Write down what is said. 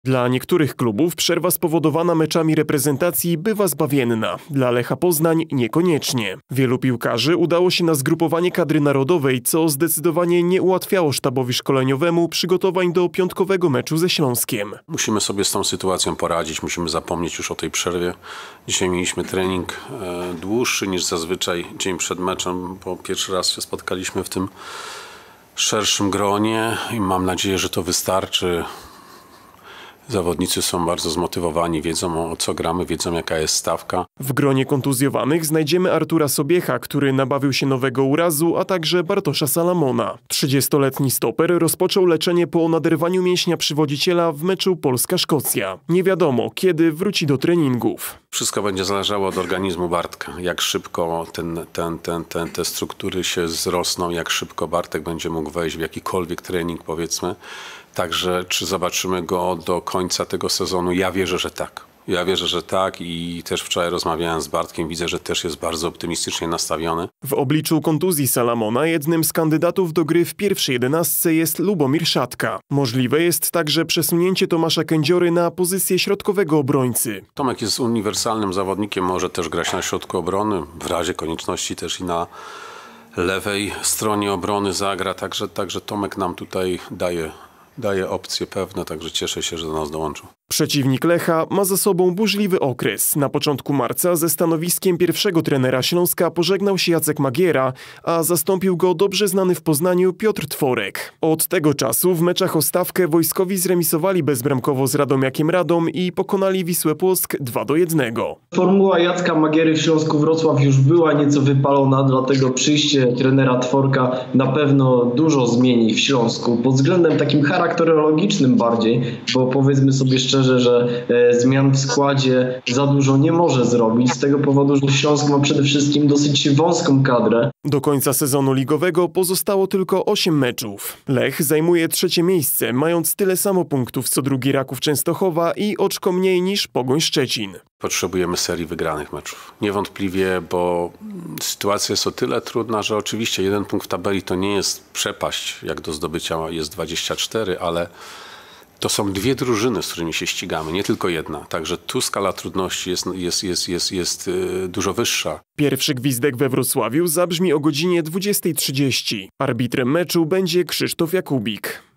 Dla niektórych klubów przerwa spowodowana meczami reprezentacji bywa zbawienna, dla Lecha Poznań niekoniecznie. Wielu piłkarzy udało się na zgrupowanie kadry narodowej, co zdecydowanie nie ułatwiało sztabowi szkoleniowemu przygotowań do piątkowego meczu ze Śląskiem. Musimy sobie z tą sytuacją poradzić, musimy zapomnieć już o tej przerwie. Dzisiaj mieliśmy trening dłuższy niż zazwyczaj dzień przed meczem, bo pierwszy raz się spotkaliśmy w tym szerszym gronie i mam nadzieję, że to wystarczy. Zawodnicy są bardzo zmotywowani, wiedzą o co gramy, wiedzą jaka jest stawka. W gronie kontuzjowanych znajdziemy Artura Sobiecha, który nabawił się nowego urazu, a także Bartosza Salamona. 30-letni stoper rozpoczął leczenie po naderwaniu mięśnia przywodziciela w meczu Polska-Szkocja. Nie wiadomo, kiedy wróci do treningów. Wszystko będzie zależało od organizmu Bartka. Jak szybko te struktury się wzrosną, jak szybko Bartek będzie mógł wejść w jakikolwiek trening, powiedzmy. Także czy zobaczymy go do końca tego sezonu? Ja wierzę, że tak. Ja wierzę, że tak i też wczoraj rozmawiałem z Bartkiem, widzę, że też jest bardzo optymistycznie nastawiony. W obliczu kontuzji Salamona jednym z kandydatów do gry w pierwszej 11 jest Lubomir Szatka. Możliwe jest także przesunięcie Tomasza Kędziory na pozycję środkowego obrońcy. Tomek jest uniwersalnym zawodnikiem, może też grać na środku obrony, w razie konieczności też i na lewej stronie obrony zagra, także Tomek nam tutaj daje opcje pewne, także cieszę się, że do nas dołączył. Przeciwnik Lecha ma za sobą burzliwy okres. Na początku marca ze stanowiskiem pierwszego trenera Śląska pożegnał się Jacek Magiera, a zastąpił go dobrze znany w Poznaniu Piotr Tworek. Od tego czasu w meczach o stawkę wojskowi zremisowali bezbramkowo z Radomiakiem Radom i pokonali Wisłę Płock 2-1. Formuła Jacka Magiery w Śląsku Wrocław już była nieco wypalona, dlatego przyjście trenera Tworka na pewno dużo zmieni w Śląsku. Pod względem takim charakterologicznym bardziej, bo powiedzmy sobie szczerze, że zmian w składzie za dużo nie może zrobić z tego powodu, że Śląsk ma przede wszystkim dosyć wąską kadrę. Do końca sezonu ligowego pozostało tylko 8 meczów. Lech zajmuje 3. miejsce, mając tyle samo punktów co drugi Raków Częstochowa i oczko mniej niż Pogoń Szczecin. Potrzebujemy serii wygranych meczów. Niewątpliwie, bo sytuacja jest o tyle trudna, że oczywiście 1 punkt w tabeli to nie jest przepaść, jak do zdobycia jest 24, ale to są 2 drużyny, z którymi się ścigamy, nie tylko jedna. Także tu skala trudności jest dużo wyższa. Pierwszy gwizdek we Wrocławiu zabrzmi o godzinie 20:30. Arbitrem meczu będzie Krzysztof Jakubik.